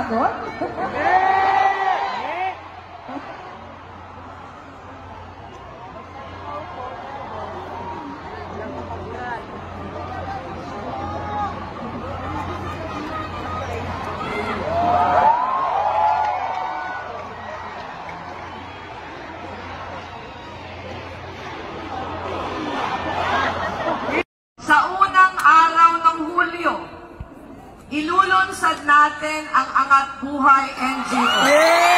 sagot? Sa unang araw ng Hulyo, ilulunsad natin ang Angat Buhay NGO.